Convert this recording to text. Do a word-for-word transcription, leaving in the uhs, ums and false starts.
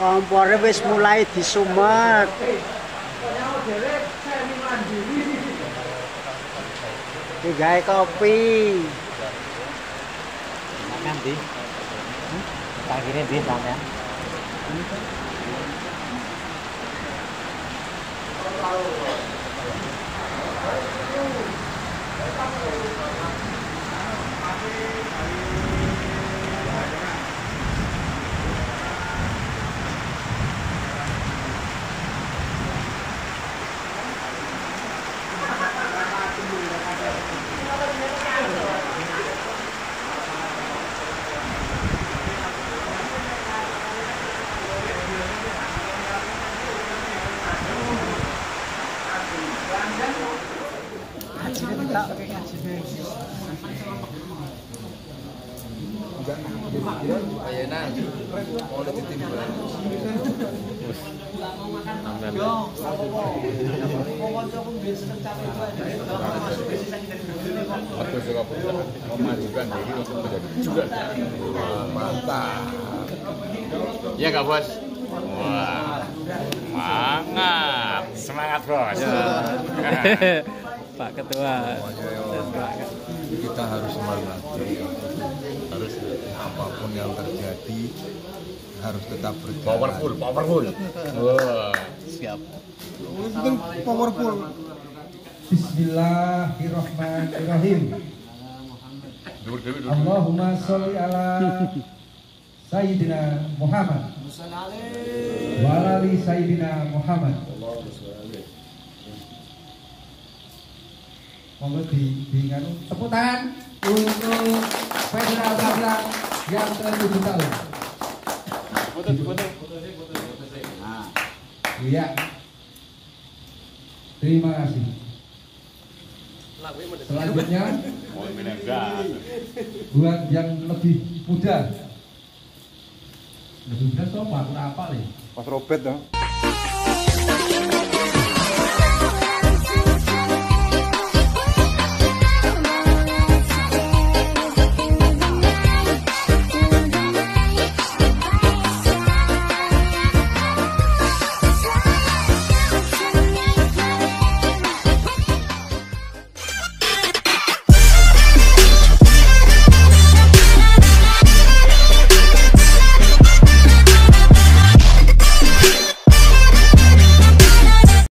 Kompore wis mulai disumet. Digawe kopi. Sampean ndi? Pagine ndi sampean? Ayeuna mau ditimbang. Aku juga memajukan diri untuk menjadi juga. Mantap. Iya Kak Bos? Wah, semangat, semangat Bos. Ya. Pak Ketua. Kita harus semangat. Harus apapun yang terjadi harus tetap berjalan. Powerful, powerful. Wah, Siap. Mungkin powerful. Bismillahirrahmanirrahim. Allahumma sholli ala Sayyidina Muhammad wa ala ali Sayyidina Muhammad. Monggo di dengan tepuk tangan untuk Federal Sablang yang ke tujuh tahun. Foto, foto. Nah, iya. Terima kasih. Selanjutnya buat yang lebih muda. Lebih muda soal aku apa nih? Mas Robert dong.